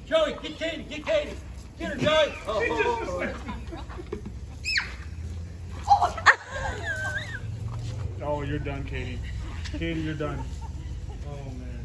Joey, get Katie, get Katie. Get her, Joey. Oh, you're done, Katie. Katie, you're done. Oh, man.